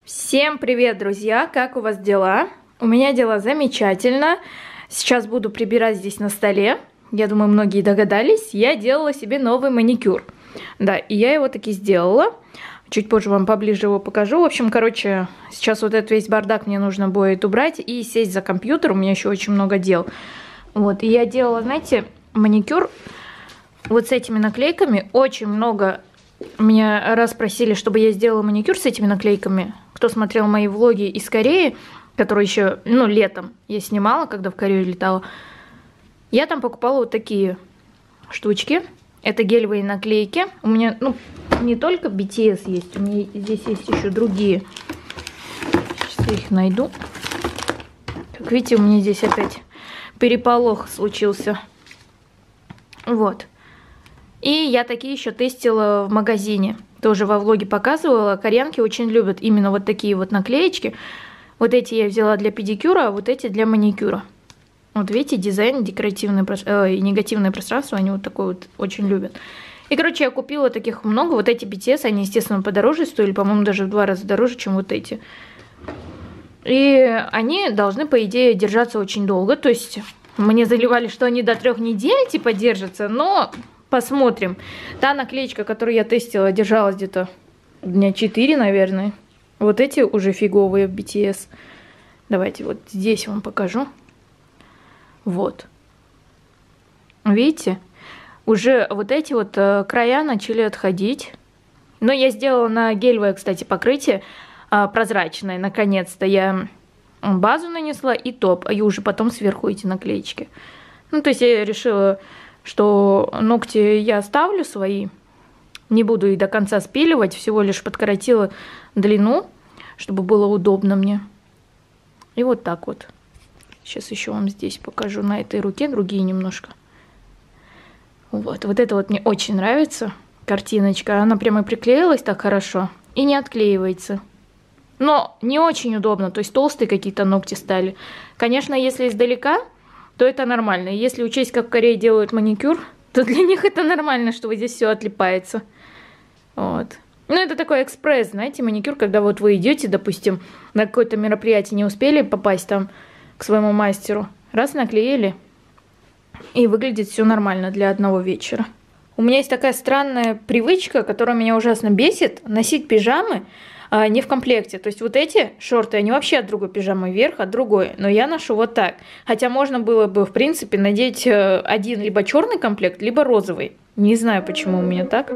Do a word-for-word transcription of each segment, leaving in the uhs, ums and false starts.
Всем привет, друзья! Как у вас дела? У меня дела замечательно. Сейчас буду прибирать здесь на столе. Я думаю, многие догадались. Я делала себе новый маникюр. Да, и я его таки сделала. Чуть позже вам поближе его покажу. В общем, короче, сейчас вот этот весь бардак мне нужно будет убрать и сесть за компьютер. У меня еще очень много дел. Вот, и я делала, знаете, маникюр вот с этими наклейками. Очень много меня раз просили, чтобы я сделала маникюр с этими наклейками. Кто смотрел мои влоги из Кореи, которые еще, ну, летом я снимала, когда в Корею летала, я там покупала вот такие штучки. Это гелевые наклейки. У меня, ну, не только би ти эс есть, у меня здесь есть еще другие. Сейчас я их найду. Как видите, у меня здесь опять переполох случился. Вот. И я такие еще тестила в магазине. Тоже во влоге показывала. Кореянки очень любят именно вот такие вот наклеечки. Вот эти я взяла для педикюра, а вот эти для маникюра. Вот видите, дизайн, декоративное э, и негативное пространство, они вот такое вот очень любят. И, короче, я купила таких много. Вот эти би ти эс, они, естественно, подороже стоили, по-моему, даже в два раза дороже, чем вот эти. И они должны, по идее, держаться очень долго. То есть мне заливали, что они до трех недель, типа, держатся, но... Посмотрим. Та наклеечка, которую я тестила, держалась где-то дня четыре, наверное. Вот эти уже фиговые в би ти эс. Давайте вот здесь вам покажу. Вот. Видите? Уже вот эти вот края начали отходить. Но я сделала на гелевое, кстати, покрытие прозрачное. Наконец-то я базу нанесла и топ. И уже потом сверху эти наклеечки. Ну, то есть я решила... что ногти я оставлю свои, не буду их до конца спиливать, всего лишь подкоротила длину, чтобы было удобно мне. И вот так вот. Сейчас еще вам здесь покажу на этой руке, другие немножко. Вот, вот это вот мне очень нравится, картиночка. Она прямо приклеилась так хорошо и не отклеивается. Но не очень удобно, то есть толстые какие-то ногти стали. Конечно, если издалека... то это нормально. Если учесть, как в Корее делают маникюр, то для них это нормально, что вот здесь все отлипается. Вот. Ну, это такой экспресс, знаете, маникюр, когда вот вы идете, допустим, на какое-то мероприятие, не успели попасть там к своему мастеру, раз наклеили, и выглядит все нормально для одного вечера. У меня есть такая странная привычка, которая меня ужасно бесит, носить пижамы, не в комплекте. То есть вот эти шорты, они вообще от другой пижамы вверх, от другой. Но я ношу вот так. Хотя можно было бы, в принципе, надеть один либо черный комплект, либо розовый. Не знаю, почему у меня так.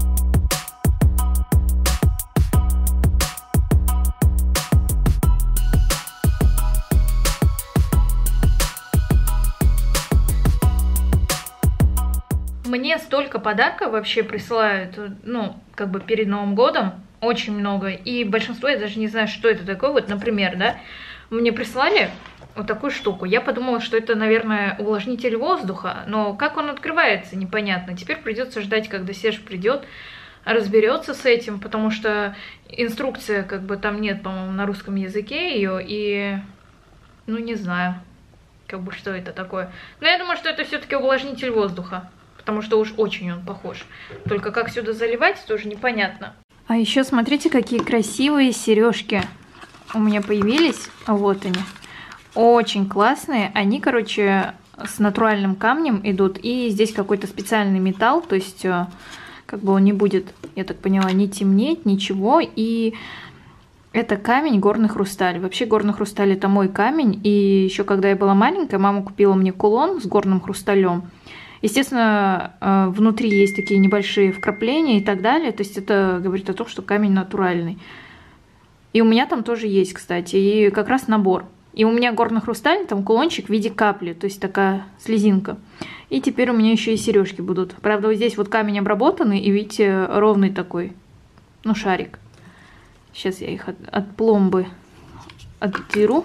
Мне столько подарков вообще присылают, ну, как бы перед Новым годом. Очень много. И большинство, я даже не знаю, что это такое. Вот, например, да, мне прислали вот такую штуку. Я подумала, что это, наверное, увлажнитель воздуха. Но как он открывается, непонятно. Теперь придется ждать, когда Серж придет, разберется с этим, потому что инструкция, как бы, там нет, по-моему, на русском языке ее. И, ну, не знаю, как бы, что это такое. Но я думаю, что это все-таки увлажнитель воздуха. Потому что уж очень он похож. Только как сюда заливать, тоже непонятно. А еще смотрите, какие красивые сережки у меня появились. Вот они. Очень классные. Они, короче, с натуральным камнем идут. И здесь какой-то специальный металл. То есть, как бы он не будет, я так поняла, не темнеть, ничего. И это камень горный хрусталь. Вообще горный хрусталь это мой камень. И еще когда я была маленькая, мама купила мне кулон с горным хрусталем. Естественно, внутри есть такие небольшие вкрапления и так далее. То есть это говорит о том, что камень натуральный. И у меня там тоже есть, кстати, и как раз набор. И у меня горный хрусталь, там кулончик в виде капли, то есть такая слезинка. И теперь у меня еще и сережки будут. Правда, вот здесь вот камень обработанный, и видите, ровный такой, ну, шарик. Сейчас я их от, от пломбы отберу,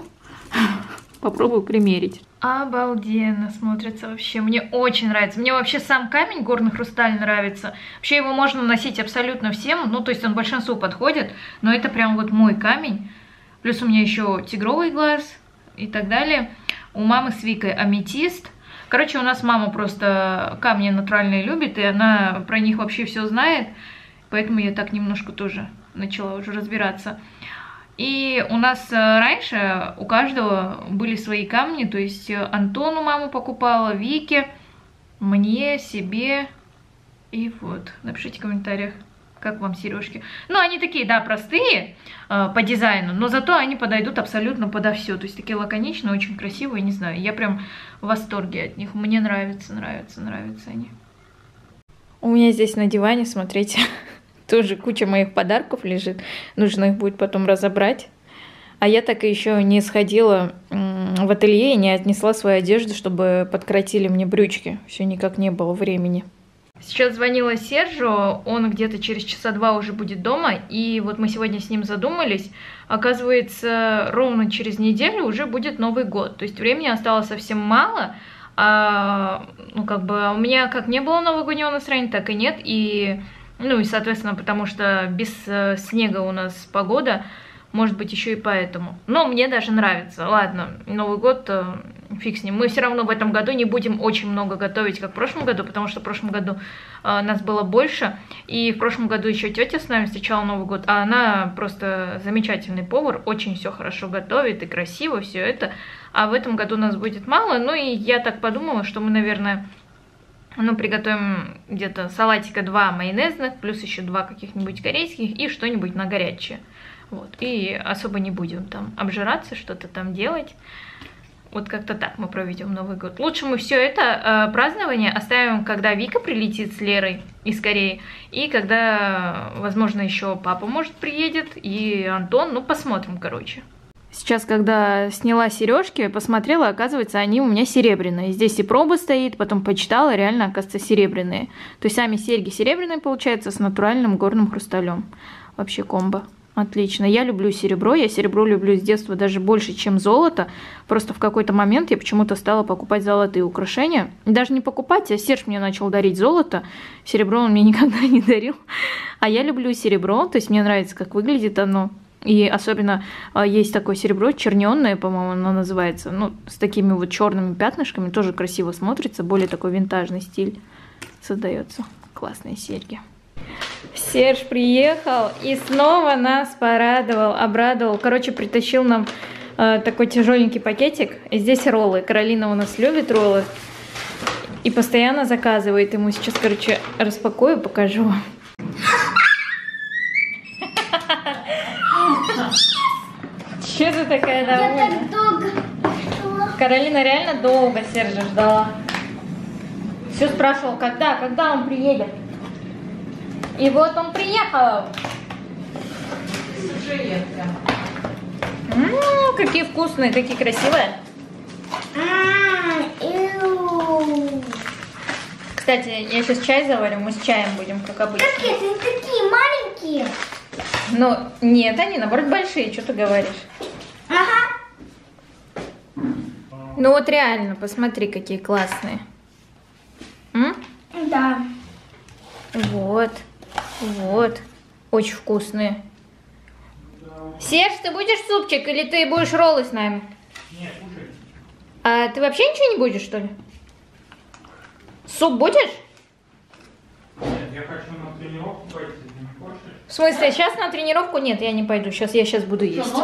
попробую примерить. Обалденно смотрится вообще, мне очень нравится. Мне вообще сам камень горный хрусталь нравится. Вообще его можно носить абсолютно всем, ну то есть он большинству подходит, но это прям вот мой камень. Плюс у меня еще тигровый глаз и так далее. У мамы с Викой аметист. Короче, у нас мама просто камни натуральные любит, и она про них вообще все знает. Поэтому я так немножко тоже начала уже разбираться. И у нас раньше у каждого были свои камни, то есть Антону мама покупала, Вике, мне, себе. И вот, напишите в комментариях, как вам сережки. Ну, они такие, да, простые э, по дизайну, но зато они подойдут абсолютно подо все. То есть такие лаконичные, очень красивые, не знаю. Я прям в восторге от них. Мне нравятся, нравятся, нравятся они. У меня здесь на диване, смотрите, тоже куча моих подарков лежит. Нужно их будет потом разобрать. А я так и еще не сходила в ателье и не отнесла свою одежду, чтобы подкоротили мне брючки. Все никак не было времени. Сейчас звонила Сержу, он где-то через часа два уже будет дома, и вот мы сегодня с ним задумались. Оказывается, ровно через неделю уже будет Новый год, то есть времени осталось совсем мало. А, ну, как бы у меня как не было новогоднего настроения, так и нет, и, ну, и, соответственно, потому что без снега у нас погода, может быть, еще и поэтому. Но мне даже нравится. Ладно, Новый год, фиг с ним. Мы все равно в этом году не будем очень много готовить, как в прошлом году, потому что в прошлом году э, нас было больше. И в прошлом году еще тетя с нами встречала Новый год, а она просто замечательный повар, очень все хорошо готовит и красиво все это. А в этом году нас будет мало. Ну и я так подумала, что мы, наверное, ну, приготовим где-то салатика два майонезных, плюс еще два каких-нибудь корейских и что-нибудь на горячее. Вот, и особо не будем там обжираться, что-то там делать. Вот как-то так мы проведем Новый год. Лучше мы все это э, празднование оставим, когда Вика прилетит с Лерой из Кореи. И когда, возможно, еще папа, может, приедет, и Антон. Ну, посмотрим, короче. Сейчас, когда сняла сережки, посмотрела, оказывается, они у меня серебряные. Здесь и проба стоит, потом почитала, реально, оказывается, серебряные. То есть сами серьги серебряные, получается, с натуральным горным хрусталем. Вообще комбо. Отлично. Я люблю серебро. Я серебро люблю с детства даже больше, чем золото. Просто в какой-то момент я почему-то стала покупать золотые украшения. Даже не покупать, а Серж мне начал дарить золото. Серебро он мне никогда не дарил. А я люблю серебро. То есть мне нравится, как выглядит оно. И особенно есть такое серебро, черненное, по-моему, оно называется. Ну, с такими вот черными пятнышками. Тоже красиво смотрится. Более такой винтажный стиль создается. Классные серьги. Серж приехал и снова нас порадовал, обрадовал. Короче, притащил нам э, такой тяжеленький пакетик. И здесь роллы. Каролина у нас любит роллы. И постоянно заказывает. Ему сейчас, короче, распакую, покажу. Че ты такая довольна? Каролина реально долго Сержа ждала. Все спрашивал, когда, когда он приедет. И вот он приехал. Ммм, какие вкусные, какие красивые. Кстати, я сейчас чай заварю, мы с чаем будем, как обычно. Какие они такие маленькие? Ну, нет, они, наоборот, большие, что ты говоришь? Ага. Ну вот реально, посмотри, какие классные. М? Да. Вот. Вот. Очень вкусные. Серж, ты будешь супчик или ты будешь роллы с нами? Нет, кушай. А ты вообще ничего не будешь, что ли? Суп будешь? Нет, я хочу на тренировку пойти, ты не хочешь? В смысле, сейчас на тренировку? Нет, я не пойду. Сейчас я сейчас буду есть.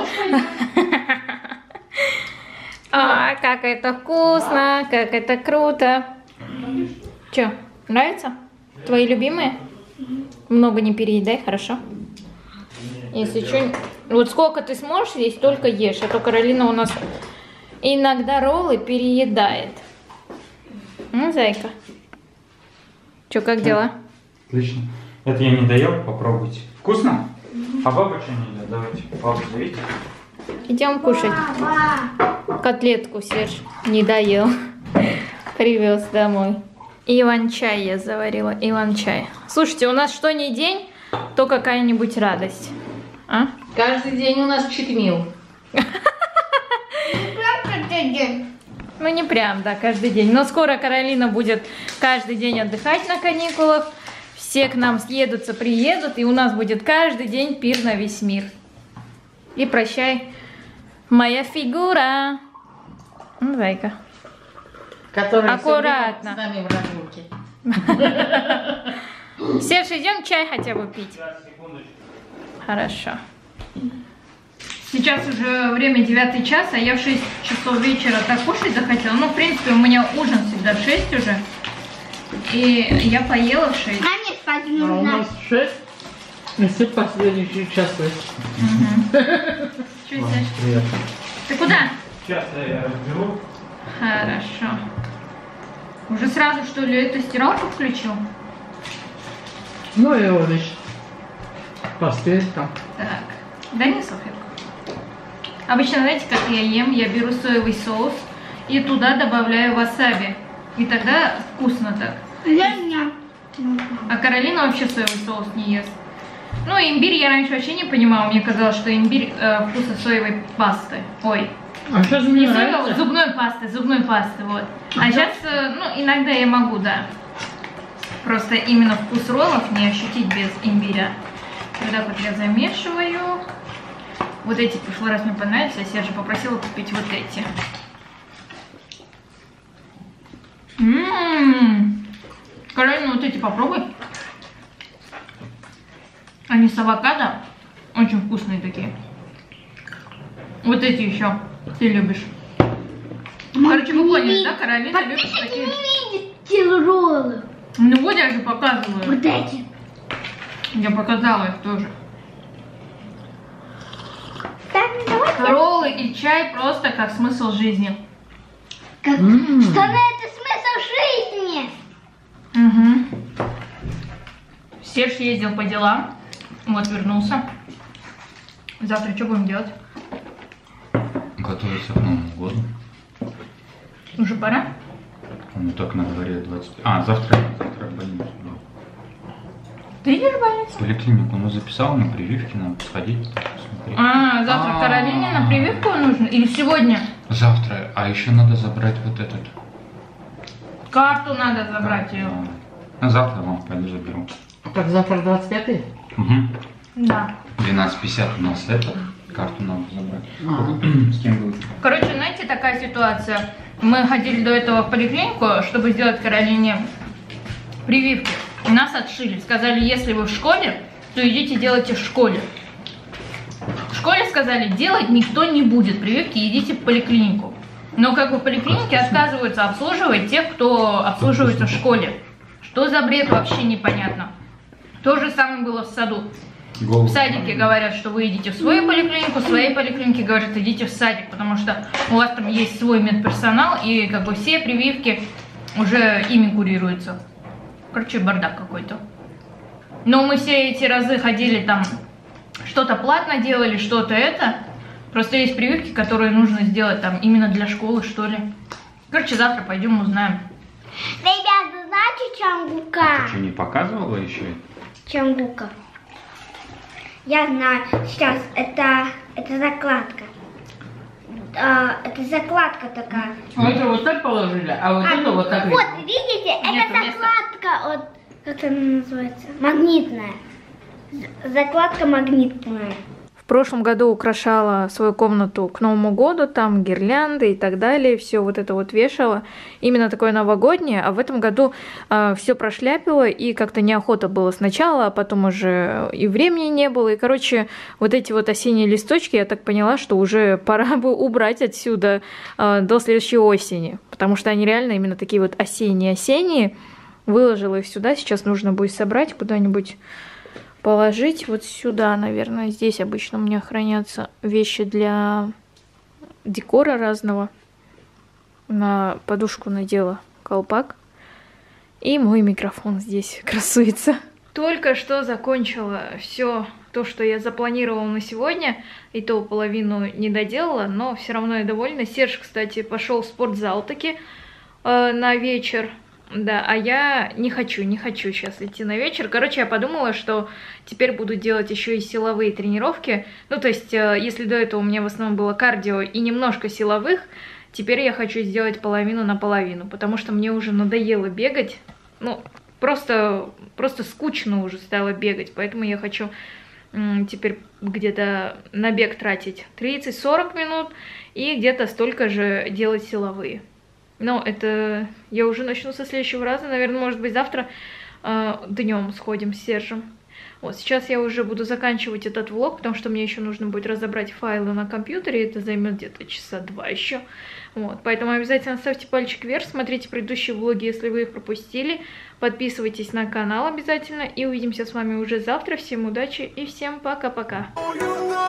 А, как это вкусно, как это круто. Че, нравится? Твои любимые? Много не переедай, хорошо? Если что, вот сколько ты сможешь есть, только ешь. А то Каролина у нас иногда роллы переедает. Ну, зайка. Че, как дела? Отлично. Это я не доел, попробуйте. Вкусно? А баба что не едят? Давайте, бабу зовите. Идем кушать. Котлетку Серж не доел. Привез домой. Иван-чай я заварила. Иван-чай. Слушайте, у нас что ни день, то какая-нибудь радость. А? Каждый день у нас читмил. Ну не прям, да, каждый день. Но скоро Каролина будет каждый день отдыхать на каникулах. Все к нам съедутся, приедут, и у нас будет каждый день пир на весь мир. И прощай, моя фигура. Ну, зайка. Который аккуратно. С нами в разлуке. Серж, идем чай хотя бы пить. Сейчас, секундочку. Хорошо. Сейчас уже время девятый час, а я в шесть часов вечера так кушать захотела. Ну, в принципе, у меня ужин всегда в шесть уже. И я поела в шесть. А мне спать А у нужно. нас шесть, если последующий час. Чуть Ладно, приятно. Ты куда? Сейчас я разберу. Хорошо. Уже сразу, что ли, эту стиралку включил? Ну и вот еще. Постель там. Так, дай мне салфетку. Обычно, знаете, как я ем, я беру соевый соус и туда добавляю васаби. И тогда вкусно так. Для меня. А Каролина вообще соевый соус не ест. Ну, имбирь я раньше вообще не понимала. Мне казалось, что имбирь э, вкуса соевой пасты. Ой, А сейчас не мне соевой, нравится. зубной пасты, зубной пасты, вот. А сейчас, э, ну, иногда я могу, да. Просто именно вкус роллов не ощутить без имбиря. Вот так вот я замешиваю. Вот эти в прошлый раз мне понравились, а Сержа попросила купить вот эти. Ммм. Каролина, вот эти попробуй. Они с авокадо. Очень вкусные такие. Вот эти еще. Ты любишь. Короче, вы поняли, да? Каролина любит Подписчики такие. не видят роллы. Ну вот я же показываю. Вот эти. Я показала их тоже. Так, ну давайте. Роллы и чай просто как смысл жизни. Как... М. Что на это смысл жизни? Угу. Серж ездил по делам. Вот вернулся. Завтра что будем делать? Готовиться к Новому году. Уже пора? Ну так на дворе двадцать. А, завтра, завтра в больницу. Да. Ты идешь в больницу? В поликлинику, ну записал на прививки, надо сходить, посмотреть. А, завтра А. Каролине на прививку нужно? Или сегодня? Завтра, а еще надо забрать вот этот. Карту надо забрать ее. А завтра вам пойду заберу. Как завтра двадцать пятый? Угу. Да. двенадцать пятьдесят у нас это. Карту надо забрать. А. С кем будет? Короче, знаете, такая ситуация. Мы ходили до этого в поликлинику, чтобы сделать Каролине прививки. Нас отшили. Сказали, если вы в школе, то идите делайте в школе. В школе сказали, делать никто не будет прививки, идите в поликлинику. Но как бы в поликлинике отказываются обслуживать тех, кто обслуживается в школе. Что за бред, вообще непонятно. То же самое было в саду. В садике говорят, что вы идите в свою поликлинику, в своей поликлинике говорят, идите в садик, потому что у вас там есть свой медперсонал, и как бы все прививки уже ими курируются. Короче, бардак какой-то. Но мы все эти разы ходили там, что-то платно делали, что-то это. Просто есть прививки, которые нужно сделать там именно для школы, что ли. Короче, завтра пойдем узнаем. Ребята, знаете Чангука? Ты что, не показывала еще? Чангука. Я знаю. Сейчас это, это закладка. А, это закладка такая. Вот это вот так положили, а вот это вот так. Вот, видите, Нет, это вместо. закладка от... Как она называется? Магнитная. З- Закладка магнитная. В прошлом году украшала свою комнату к Новому году, там гирлянды и так далее, все вот это вот вешала. Именно такое новогоднее, а в этом году э, все прошляпила, и как-то неохота было сначала, а потом уже и времени не было. И, короче, вот эти вот осенние листочки, я так поняла, что уже пора бы убрать отсюда э, до следующей осени, потому что они реально именно такие вот осенние-осенние. Выложила их сюда, сейчас нужно будет собрать куда-нибудь, положить вот сюда, наверное. Здесь обычно у меня хранятся вещи для декора разного. На подушку надела колпак. И мой микрофон здесь красуется. Только что закончила все то, что я запланировала на сегодня. И то половину не доделала, но все равно я довольна. Серж, кстати, пошел в спортзал таки э, на вечер. Да, а я не хочу, не хочу сейчас идти на вечер. Короче, я подумала, что теперь буду делать еще и силовые тренировки. Ну, то есть, если до этого у меня в основном было кардио и немножко силовых, теперь я хочу сделать половину на половину, потому что мне уже надоело бегать. Ну, просто, просто скучно уже стало бегать, поэтому я хочу м, теперь где-то на бег тратить тридцать-сорок минут и где-то столько же делать силовые. Но это я уже начну со следующего раза. Наверное, может быть, завтра э, днем сходим с Сержем. Вот, сейчас я уже буду заканчивать этот влог, потому что мне еще нужно будет разобрать файлы на компьютере, это займет где-то часа два еще. Вот, поэтому обязательно ставьте пальчик вверх, смотрите предыдущие влоги, если вы их пропустили, подписывайтесь на канал обязательно, и увидимся с вами уже завтра. Всем удачи и всем пока-пока!